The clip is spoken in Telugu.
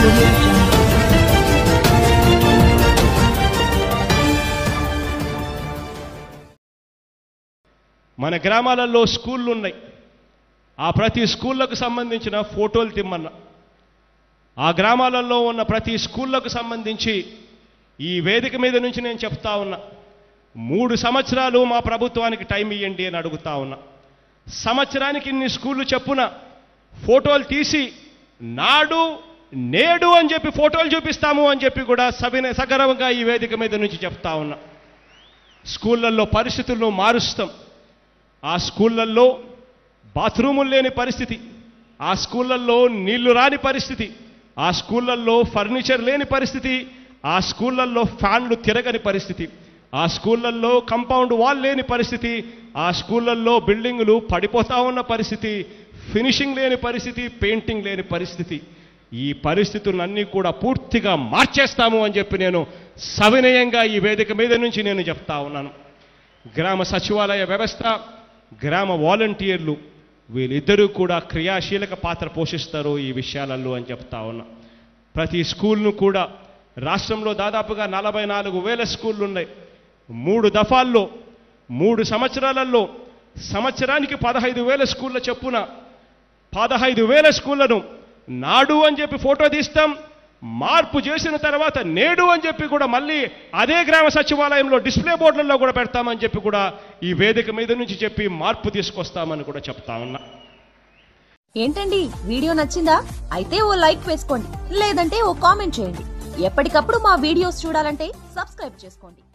audio jungle. మన గ్రామాలలో స్కూళ్ళు ఉన్నాయి. ఆ ప్రతి స్కూళ్ళకు సంబంధించిన ఫోటోలు తిమ్మన్నా. ఆ గ్రామాలలో ఉన్న ప్రతి స్కూళ్ళకు సంబంధించి ఈ వేదిక మీద నుంచి నేను చెప్తా ఉన్నా, 3 సంవత్సరాలు మా ప్రభుత్వానికి టైం ఇవ్వండి అని అడుగుతా ఉన్నా. సంవత్సరానికి ఇన్ని స్కూళ్ళు చెప్పున ఫోటోలు తీసి నాడు నేడు అని చెప్పి ఫోటోలు చూపిస్తాము అని చెప్పి కూడా సగర్వంగా ఈ వేదిక మీద నుంచి చెప్తా ఉన్నా. స్కూళ్ళల్లో పరిస్థితులను మారుస్తాం. ఆ స్కూళ్ళల్లో బాత్రూములు లేని పరిస్థితి, ఆ స్కూళ్ళల్లో నీళ్లు రాని పరిస్థితి, ఆ స్కూళ్ళల్లో ఫర్నిచర్ లేని పరిస్థితి, ఆ స్కూళ్ళల్లో ఫ్యాన్లు తిరగని పరిస్థితి, ఆ స్కూళ్ళల్లో కాంపౌండ్ వాల్ లేని పరిస్థితి, ఆ స్కూళ్ళల్లో బిల్డింగులు పడిపోతా ఉన్న పరిస్థితి, ఫినిషింగ్ లేని పరిస్థితి, పెయింటింగ్ లేని పరిస్థితి. ఈ పరిస్థితులన్నీ కూడా పూర్తిగా మార్చేస్తాము అని చెప్పి నేను సవినయంగా ఈ వేదిక మీద నుంచి నేను చెప్తా ఉన్నాను. గ్రామ సచివాలయ వ్యవస్థ, గ్రామ వాలంటీర్లు వీళ్ళిద్దరూ కూడా క్రియాశీలక పాత్ర పోషిస్తారు ఈ విషయాలలో అని చెప్తా ఉన్నా. ప్రతి స్కూల్ను కూడా రాష్ట్రంలో దాదాపుగా 44,000 స్కూళ్ళు ఉన్నాయి. 3 దఫాల్లో 3 సంవత్సరాలలో సంవత్సరానికి 15,000 స్కూళ్ళ చొప్పున 15,000 స్కూళ్లను నాడు అని చెప్పి ఫోటో తీస్తాం. మార్పు చేసిన తర్వాత నేడు అని చెప్పి కూడా మళ్ళీ అదే గ్రామ సచివాలయంలో డిస్ప్లే బోర్డులలో కూడా పెడతామని చెప్పి కూడా ఈ వేదిక మీద నుంచి చెప్పి మార్పు తీసుకొస్తామని కూడా చెప్తా ఉన్నా. ఏంటండి, వీడియో నచ్చిందా? అయితే ఓ లైక్ వేసుకోండి, లేదంటే ఓ కామెంట్ చేయండి. ఎప్పటికప్పుడు మా వీడియోస్ చూడాలంటే సబ్స్క్రైబ్ చేసుకోండి.